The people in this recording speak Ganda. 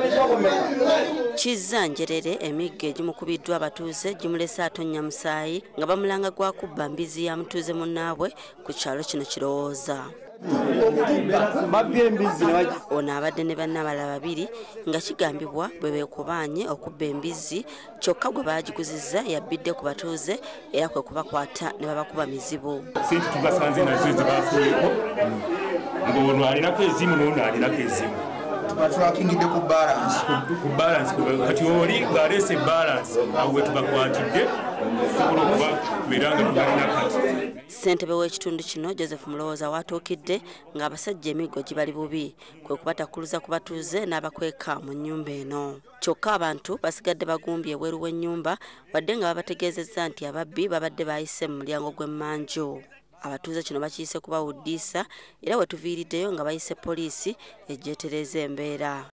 Kizanjerere emigga egimukubiddwa abatuuze gimulese atonnya musaayi nga bamulanga gwa kubba mbizi ya mutuuze munnaabwe ku kyalo kino Kirowooza. Ono abadde ne banne abalala babiri nga kigambibwa bwe beekubaanye okubba embizzi kyokka gwe baagiguzizza yabbidde ku batuuze era kwe kubakwata ne babakuba mizibu. Sente tubasanze nazo ezibaafuuyeko ng'ono alinako ezimu n'ono alinako ezimu. Batulakingidde ku balance kati oli ng'aleese balance awo we tubakwatidde tusobola okuba tubeeranga tubalina kati. Ssentebe w'ekitundu kino Joseph Mulowooza watuukidde ng'abasajja emiggo gibali bubi kwe kubatakkuluza ku batuuze n'abakweka mu nnyumba eno. Kyokka abantu basigadde bagumbye ebweru w'ennyumba wadde nga babategeezezza nti ababbi babadde baayise mu mulyango gw'emmanju. Abatuuze kino bakiyise kubawuddiisa era we tuviiriddeyo nga bayise poliisi ejjeetereza embeera.